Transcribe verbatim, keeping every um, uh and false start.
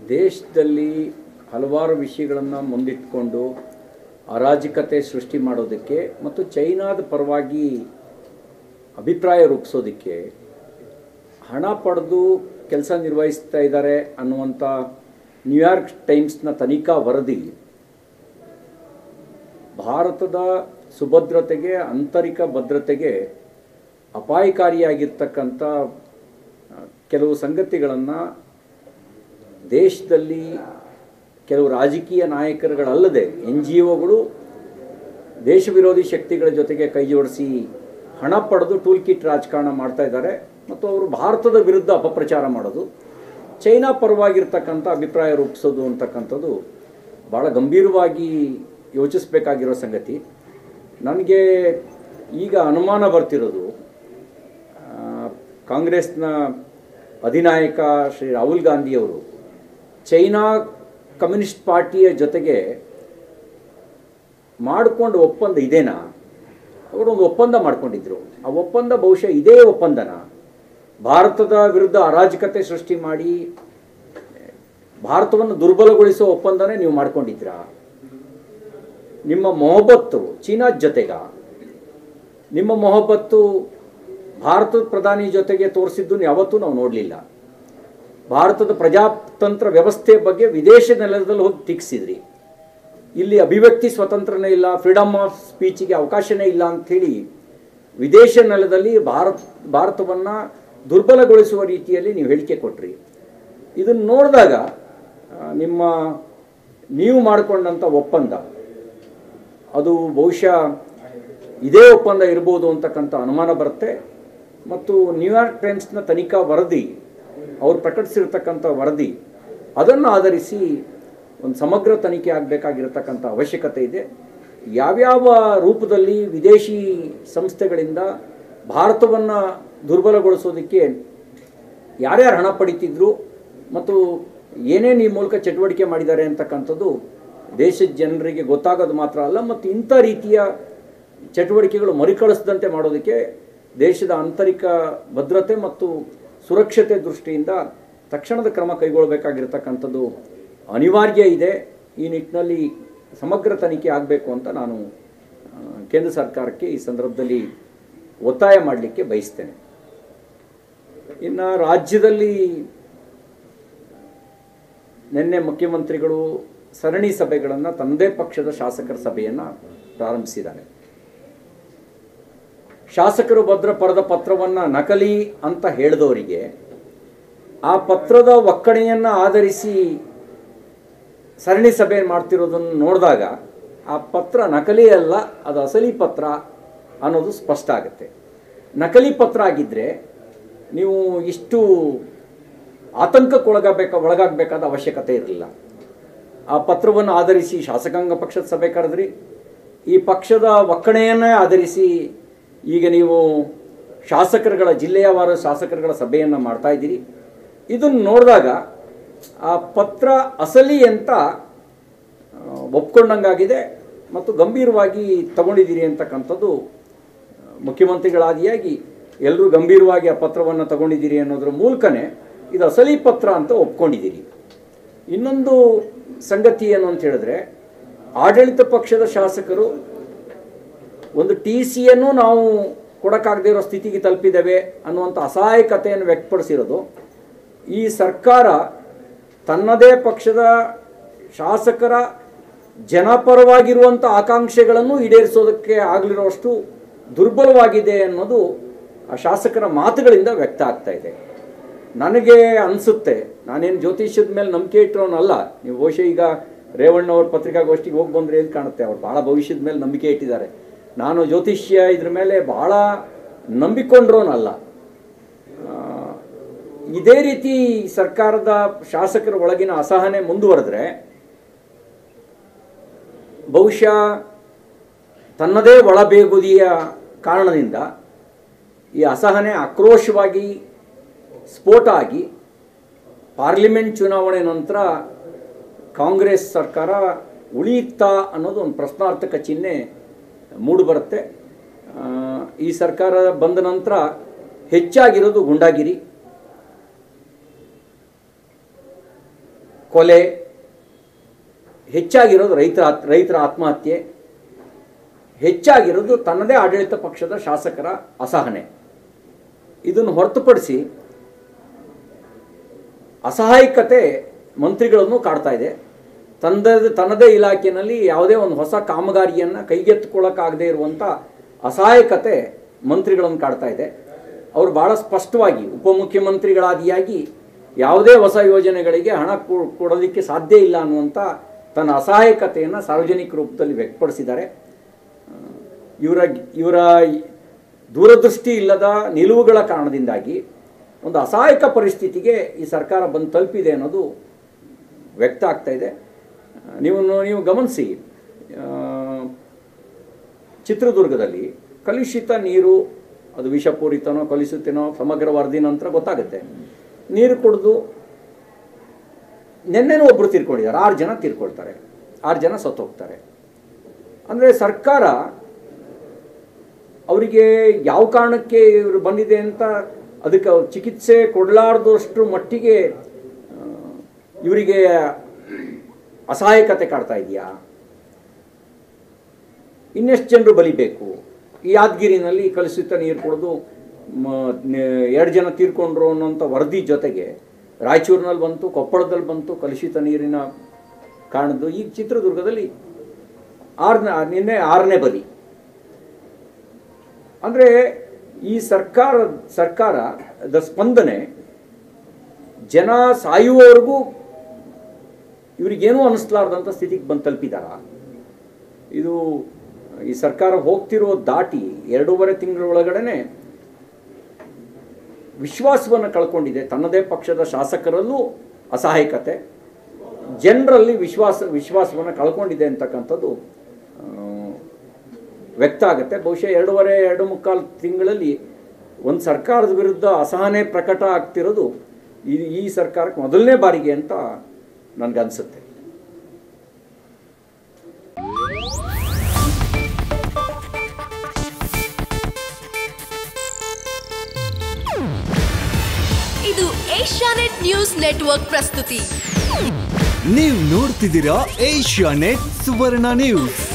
ದೇಶದಲ್ಲಿ ಹಲವಾರು ವಿಷಯಗಳನ್ನು ಮುಂದಿಟ್ಟುಕೊಂಡು ಅರಾಜಕತೆ ಸೃಷ್ಟಿ ಮಾಡೋದಕ್ಕೆ ಮತ್ತು ಚೈನಾದ ಪರವಾಗಿ ಅಭಿಪ್ರಾಯ ರೂಪಿಸೋದಕ್ಕೆ ಹಣ ಪಡೆದು ಕೆಲಸ ನಿರ್ವಹಿಸ್ತಾ ಇದ್ದಾರೆ ಅನ್ನುವಂಥ ನ್ಯೂಯಾರ್ಕ್ ಟೈಮ್ಸ್ನ ತನಿಖಾ ವರದಿ ಭಾರತದ ಸುಭದ್ರತೆಗೆ ಆಂತರಿಕ ಭದ್ರತೆಗೆ ಅಪಾಯಕಾರಿಯಾಗಿರ್ತಕ್ಕಂಥ ಕೆಲವು ಸಂಗತಿಗಳನ್ನು ದೇಶದಲ್ಲಿ ಕೆಲವು ರಾಜಕೀಯ ನಾಯಕರುಗಳಲ್ಲದೆ ಎನ್ ಜಿ ಒಗಳು ದೇಶ ವಿರೋಧಿ ಶಕ್ತಿಗಳ ಜೊತೆಗೆ ಕೈ ಜೋಡಿಸಿ ಹಣ ಪಡೆದು ಟೂಲ್ ಕಿಟ್ ರಾಜಕಾರಣ ಮಾಡ್ತಾ ಇದ್ದಾರೆ ಮತ್ತು ಅವರು ಭಾರತದ ವಿರುದ್ಧ ಅಪಪ್ರಚಾರ ಮಾಡೋದು, ಚೈನಾ ಪರವಾಗಿರ್ತಕ್ಕಂಥ ಅಭಿಪ್ರಾಯ ರೂಪಿಸೋದು ಅಂತಕ್ಕಂಥದ್ದು ಭಾಳ ಗಂಭೀರವಾಗಿ ಯೋಚಿಸಬೇಕಾಗಿರೋ ಸಂಗತಿ. ನನಗೆ ಈಗ ಅನುಮಾನ ಬರ್ತಿರೋದು, ಕಾಂಗ್ರೆಸ್ನ ಅಧಿನಾಯಕ ಶ್ರೀ ರಾಹುಲ್ ಗಾಂಧಿಯವರು ಚೈನಾ ಕಮ್ಯುನಿಸ್ಟ್ ಪಾರ್ಟಿಯ ಜೊತೆಗೆ ಮಾಡಿಕೊಂಡು ಒಪ್ಪಂದ ಇದೇನಾ? ಅವರೊಂದು ಒಪ್ಪಂದ ಮಾಡ್ಕೊಂಡಿದ್ರು. ಆ ಒಪ್ಪಂದ ಬಹುಶಃ ಇದೇ ಒಪ್ಪಂದನ ಭಾರತದ ವಿರುದ್ಧ ಅರಾಜಕತೆ ಸೃಷ್ಟಿ ಮಾಡಿ ಭಾರತವನ್ನು ದುರ್ಬಲಗೊಳಿಸೋ ಒಪ್ಪಂದನೇ ನೀವು ಮಾಡ್ಕೊಂಡಿದ್ರಾ? ನಿಮ್ಮ ಮೊಹಬ್ಬತ್ತು ಚೀನಾದ ಜೊತೆಗ, ನಿಮ್ಮ ಮೊಹಬ್ಬತ್ತು ಭಾರತದ ಪ್ರಧಾನಿ ಜೊತೆಗೆ ತೋರಿಸಿದ್ದು ಯಾವತ್ತೂ ನಾವು ನೋಡಲಿಲ್ಲ. ಭಾರತದ ಪ್ರಜಾತಂತ್ರ ವ್ಯವಸ್ಥೆ ಬಗ್ಗೆ ವಿದೇಶ ನೆಲದಲ್ಲಿ ಹೋಗಿ ಟೀಕಿಸಿದ್ರಿ. ಇಲ್ಲಿ ಅಭಿವ್ಯಕ್ತಿ ಸ್ವತಂತ್ರನೇ ಇಲ್ಲ, ಫ್ರೀಡಮ್ ಆಫ್ ಸ್ಪೀಚಿಗೆ ಅವಕಾಶನೇ ಇಲ್ಲ ಅಂಥೇಳಿ ವಿದೇಶ ನೆಲದಲ್ಲಿ ಭಾರತ ಭಾರತವನ್ನು ದುರ್ಬಲಗೊಳಿಸುವ ರೀತಿಯಲ್ಲಿ ನೀವು ಹೇಳಿಕೆ ಕೊಟ್ರಿ. ಇದನ್ನು ನೋಡಿದಾಗ ನಿಮ್ಮ ನೀವು ಮಾಡಿಕೊಂಡಂಥ ಒಪ್ಪಂದ ಅದು ಬಹುಶಃ ಇದೇ ಒಪ್ಪಂದ ಇರ್ಬೋದು ಅಂತಕ್ಕಂಥ ಅನುಮಾನ ಬರುತ್ತೆ. ಮತ್ತು ನ್ಯೂಯಾರ್ಕ್ ಟೈಮ್ಸ್ನ ತನಿಖಾ ವರದಿ, ಅವರು ಪ್ರಕಟಿಸಿರ್ತಕ್ಕಂಥ ವರದಿ, ಅದನ್ನು ಆಧರಿಸಿ ಒಂದು ಸಮಗ್ರ ತನಿಖೆ ಆಗಬೇಕಾಗಿರತಕ್ಕಂಥ ಅವಶ್ಯಕತೆ ಇದೆ. ಯಾವ್ಯಾವ ರೂಪದಲ್ಲಿ ವಿದೇಶಿ ಸಂಸ್ಥೆಗಳಿಂದ ಭಾರತವನ್ನು ದುರ್ಬಲಗೊಳಿಸೋದಕ್ಕೆ ಯಾರ್ಯಾರು ಹಣ ಪಡಿತಿದ್ರು ಮತ್ತು ಏನೇನು ಈ ಮೂಲಕ ಚಟುವಟಿಕೆ ಮಾಡಿದ್ದಾರೆ ಅಂತಕ್ಕಂಥದ್ದು ದೇಶದ ಜನರಿಗೆ ಗೊತ್ತಾಗೋದು ಮಾತ್ರ ಅಲ್ಲ, ಮತ್ತು ಇಂಥ ರೀತಿಯ ಚಟುವಟಿಕೆಗಳು ಮರುಕಳಿಸದಂತೆ ಮಾಡೋದಕ್ಕೆ ದೇಶದ ಆಂತರಿಕ ಭದ್ರತೆ ಮತ್ತು ಸುರಕ್ಷತೆ ದೃಷ್ಟಿಯಿಂದ ತಕ್ಷಣದ ಕ್ರಮ ಕೈಗೊಳ್ಳಬೇಕಾಗಿರ್ತಕ್ಕಂಥದ್ದು ಅನಿವಾರ್ಯ ಇದೆ. ಈ ನಿಟ್ಟಿನಲ್ಲಿ ಸಮಗ್ರ ತನಿಖೆ ಆಗಬೇಕು ಅಂತ ನಾನು ಕೇಂದ್ರ ಸರ್ಕಾರಕ್ಕೆ ಈ ಸಂದರ್ಭದಲ್ಲಿ ಒತ್ತಾಯ ಮಾಡಲಿಕ್ಕೆ ಬಯಸ್ತೇನೆ. ಇನ್ನು ರಾಜ್ಯದಲ್ಲಿ ನಿನ್ನೆ ಮುಖ್ಯಮಂತ್ರಿಗಳು ಸರಣಿ ಸಭೆಗಳನ್ನು ತನ್ನದೇ ಪಕ್ಷದ ಶಾಸಕರ ಸಭೆಯನ್ನು ಪ್ರಾರಂಭಿಸಿದ್ದಾರೆ. ಶಾಸಕರು ಭದ್ರ ಪಡೆದ ಪತ್ರವನ್ನು ನಕಲಿ ಅಂತ ಹೇಳಿದವರಿಗೆ ಆ ಪತ್ರದ ಒಕ್ಕಣೆಯನ್ನು ಆಧರಿಸಿ ಸರಣಿ ಸಭೆ ಮಾಡ್ತಿರೋದನ್ನು ನೋಡಿದಾಗ ಆ ಪತ್ರ ನಕಲಿ ಅಲ್ಲ, ಅದು ಅಸಲಿ ಪತ್ರ ಅನ್ನೋದು ಸ್ಪಷ್ಟ ಆಗುತ್ತೆ. ನಕಲಿ ಪತ್ರ ಆಗಿದ್ದರೆ ನೀವು ಇಷ್ಟು ಆತಂಕಕ್ಕೊಳಗಬೇಕ ಒಳಗಾಗಬೇಕಾದ ಅವಶ್ಯಕತೆ ಇರಲಿಲ್ಲ. ಆ ಪತ್ರವನ್ನು ಆಧರಿಸಿ ಶಾಸಕಾಂಗ ಪಕ್ಷದ ಸಭೆ ಕರೆದ್ರಿ. ಈ ಪಕ್ಷದ ಒಕ್ಕಣೆಯನ್ನೇ ಆಧರಿಸಿ ಈಗ ನೀವು ಶಾಸಕರುಗಳ ಜಿಲ್ಲೆಯವಾರು ಶಾಸಕರುಗಳ ಸಭೆಯನ್ನು ಮಾಡ್ತಾ ಇದ್ದೀರಿ. ಇದನ್ನು ನೋಡಿದಾಗ ಆ ಪತ್ರ ಅಸಲಿ ಅಂತ ಒಪ್ಕೊಂಡಂಗಾಗಿದೆ ಮತ್ತು ಗಂಭೀರವಾಗಿ ತಗೊಂಡಿದ್ದೀರಿ ಅಂತಕ್ಕಂಥದ್ದು ಮುಖ್ಯಮಂತ್ರಿಗಳಾದಿಯಾಗಿ ಎಲ್ಲರೂ ಗಂಭೀರವಾಗಿ ಆ ಪತ್ರವನ್ನು ತಗೊಂಡಿದ್ದೀರಿ ಅನ್ನೋದ್ರ ಮೂಲಕನೇ ಇದು ಅಸಲಿ ಪತ್ರ ಅಂತ ಒಪ್ಕೊಂಡಿದ್ದೀರಿ. ಇನ್ನೊಂದು ಸಂಗತಿ ಏನು ಅಂತ ಹೇಳಿದ್ರೆ, ಆಡಳಿತ ಪಕ್ಷದ ಶಾಸಕರು ಒಂದು ಟಿ ಸಿಯನ್ನು ನಾವು ಕೊಡೋಕ್ಕಾಗದೇ ಇರೋ ಸ್ಥಿತಿಗೆ ತಲುಪಿದ್ದೇವೆ ಅನ್ನುವಂಥ ಅಸಹಾಯಕತೆಯನ್ನು ವ್ಯಕ್ತಪಡಿಸಿರೋದು, ಈ ಸರ್ಕಾರ ತನ್ನದೇ ಪಕ್ಷದ ಶಾಸಕರ ಜನಪರವಾಗಿರುವಂಥ ಆಕಾಂಕ್ಷೆಗಳನ್ನು ಈಡೇರಿಸೋದಕ್ಕೆ ಆಗಲಿರೋಷ್ಟು ದುರ್ಬಲವಾಗಿದೆ ಅನ್ನೋದು ಆ ಶಾಸಕರ ಮಾತುಗಳಿಂದ ವ್ಯಕ್ತ ಆಗ್ತಾ ಇದೆ. ನನಗೆ ಅನಿಸುತ್ತೆ, ನಾನೇನು ಜ್ಯೋತಿಷ್ಯದ ಮೇಲೆ ನಂಬಿಕೆ ಇಟ್ಟರೋನಲ್ಲ. ನೀವು ಬಹುಶಃ ಈಗ ರೇವಣ್ಣವ್ರ ಪತ್ರಿಕಾಗೋಷ್ಠಿಗೆ ಹೋಗಿ ಬಂದರೆ ಏನು ಕಾಣುತ್ತೆ, ಅವ್ರು ಭಾಳ ಭವಿಷ್ಯದ ಮೇಲೆ ನಂಬಿಕೆ ಇಟ್ಟಿದ್ದಾರೆ. ನಾನು ಜ್ಯೋತಿಷ್ಯ ಇದ್ರ ಮೇಲೆ ಭಾಳ ನಂಬಿಕೊಂಡ್ರೋನಲ್ಲ. ಇದೇ ರೀತಿ ಸರ್ಕಾರದ ಶಾಸಕರ ಒಳಗಿನ ಅಸಹನೆ ಮುಂದುವರೆದ್ರೆ ಬಹುಶಃ ತನ್ನದೇ ಒಳಬೇಗುದಿಯ ಕಾರಣದಿಂದ ಈ ಅಸಹನೆ ಆಕ್ರೋಶವಾಗಿ ಸ್ಫೋಟ ಆಗಿ ಪಾರ್ಲಿಮೆಂಟ್ ಚುನಾವಣೆ ನಂತರ ಕಾಂಗ್ರೆಸ್ ಸರ್ಕಾರ ಉಳಿಯುತ್ತಾ ಅನ್ನೋದು ಒಂದು ಪ್ರಶ್ನಾರ್ಥಕ ಚಿಹ್ನೆ ಮೂಡಿಬರುತ್ತೆ. ಈ ಸರ್ಕಾರ ಬಂದ ನಂತರ ಹೆಚ್ಚಾಗಿರೋದು ಗುಂಡಾಗಿರಿ, ಕೊಲೆ, ಹೆಚ್ಚಾಗಿರೋದು ರೈತರ ರೈತರ ಆತ್ಮಹತ್ಯೆ, ಹೆಚ್ಚಾಗಿರೋದು ತನ್ನದೇ ಆಡಳಿತ ಪಕ್ಷದ ಶಾಸಕರ ಅಸಹನೆ. ಇದನ್ನು ಹೊರತುಪಡಿಸಿ ಅಸಹಾಯಕತೆ ಮಂತ್ರಿಗಳನ್ನು ಕಾಡ್ತಾ ಇದೆ. ತನ್ನದೇ ತನ್ನದೇ ಇಲಾಖೆಯಲ್ಲಿ ಯಾವುದೇ ಒಂದು ಹೊಸ ಕಾಮಗಾರಿಯನ್ನು ಕೈಗೆತ್ತಿಕೊಳ್ಳೋಕ್ಕಾಗದೇ ಇರುವಂಥ ಅಸಹಾಯಕತೆ ಮಂತ್ರಿಗಳನ್ನು ಕಾಡ್ತಾ ಇದೆ. ಅವರು ಭಾಳ ಸ್ಪಷ್ಟವಾಗಿ ಉಪಮುಖ್ಯಮಂತ್ರಿಗಳಾದಿಯಾಗಿ ಯಾವುದೇ ಹೊಸ ಯೋಜನೆಗಳಿಗೆ ಹಣ ಕೊಡೋದಕ್ಕೆ ಸಾಧ್ಯ ಇಲ್ಲ ಅನ್ನುವಂಥ ತನ್ನ ಅಸಹಾಯಕತೆಯನ್ನು ಸಾರ್ವಜನಿಕ ರೂಪದಲ್ಲಿ ವ್ಯಕ್ತಪಡಿಸಿದ್ದಾರೆ. ಇವರ ಇವರ ದೂರದೃಷ್ಟಿ ಇಲ್ಲದ ನಿಲುವುಗಳ ಕಾರಣದಿಂದಾಗಿ ಒಂದು ಅಸಹಾಯಕ ಪರಿಸ್ಥಿತಿಗೆ ಈ ಸರ್ಕಾರ ಬಂದು ತಲುಪಿದೆ ಅನ್ನೋದು ವ್ಯಕ್ತ ಆಗ್ತಾ ಇದೆ. ನೀವು ನೀವು ಗಮನಿಸಿ, ಚಿತ್ರದುರ್ಗದಲ್ಲಿ ಕಲುಷಿತ ನೀರು, ಅದು ವಿಷಪೂರಿತನೋ ಕಲುಷಿತನೋ ಸಮಗ್ರ ವರದಿ ನಂತರ ಗೊತ್ತಾಗುತ್ತೆ. ನೀರು ಕುಡಿದು ನಿನ್ನೆನೂ ಒಬ್ಬರು ತೀರ್ಕೊಂಡಿದ್ದಾರೆ, ಆರು ಜನ ತೀರ್ಕೊಳ್ತಾರೆ, ಆರು ಜನ ಸತ್ತೋಗ್ತಾರೆ. ಅಂದರೆ ಸರ್ಕಾರ ಅವರಿಗೆ ಯಾವ ಕಾರಣಕ್ಕೆ ಇವರು ಬಂದಿದೆ ಅಂತ ಅದಕ್ಕೆ ಚಿಕಿತ್ಸೆ ಕೊಡಲಾರ್ದಷ್ಟು ಮಟ್ಟಿಗೆ ಇವರಿಗೆ ಅಸಹಾಯಕತೆ ಕಾಡ್ತಾ ಇದೆಯಾ? ಇನ್ನೆಷ್ಟು ಜನರು ಬಲಿಬೇಕು? ಈ ಯಾದಗಿರಿನಲ್ಲಿ ಕಲುಷಿತ ನೀರು ಕುಡಿದು ಎರಡು ಜನ ತೀರ್ಕೊಂಡ್ರು ಅನ್ನೋಂಥ ವರದಿ ಜೊತೆಗೆ ರಾಯಚೂರಿನಲ್ಲಿ ಬಂತು, ಕೊಪ್ಪಳದಲ್ಲಿ ಬಂತು ಕಲುಷಿತ ನೀರಿನ ಕಾರಣದ್ದು. ಈಗ ಚಿತ್ರದುರ್ಗದಲ್ಲಿ ಆರನೇ ನಿನ್ನೆ ಆರನೇ ಬಲಿ. ಅಂದರೆ ಈ ಸರ್ಕಾರ ಸರ್ಕಾರದ ಸ್ಪಂದನೆ ಜನ ಸಾಯುವವರೆಗೂ ಇವರಿಗೇನೂ ಅನ್ನಿಸ್ಲಾರ್ದಂಥ ಸ್ಥಿತಿಗೆ ಬಂದು ತಲುಪಿದಾರ. ಇದು ಈ ಸರ್ಕಾರ ಹೋಗ್ತಿರೋ ದಾಟಿ ಎರಡೂವರೆ ತಿಂಗಳ ಒಳಗಡೆ ವಿಶ್ವಾಸವನ್ನು ಕಳ್ಕೊಂಡಿದೆ. ತನ್ನದೇ ಪಕ್ಷದ ಶಾಸಕರಲ್ಲೂ ಅಸಹಾಯಕತೆ, ಜನರಲ್ಲಿ ವಿಶ್ವಾಸ ವಿಶ್ವಾಸವನ್ನು ಕಳ್ಕೊಂಡಿದೆ ಅಂತಕ್ಕಂಥದ್ದು ವ್ಯಕ್ತ ಆಗುತ್ತೆ. ಬಹುಶಃ ಎರಡೂವರೆ ಎರಡು ಮುಕ್ಕಾಲು ತಿಂಗಳಲ್ಲಿ ಒಂದು ಸರ್ಕಾರದ ವಿರುದ್ಧ ಅಸಹನೆ ಪ್ರಕಟ ಆಗ್ತಿರೋದು ಈ ಈ ಸರ್ಕಾರಕ್ಕೆ ಮೊದಲನೇ ಬಾರಿಗೆ ಅಂತ ನನಗನ್ಸುತ್ತೆ. ಇದು ಏಷ್ಯಾನೆಟ್ ನ್ಯೂಸ್ ನೆಟ್ವರ್ಕ್ ಪ್ರಸ್ತುತಿ. ನೀವು ನೋಡ್ತಿದ್ದೀರಾ ಏಷ್ಯಾನೆಟ್ ಸುವರ್ಣ ನ್ಯೂಸ್.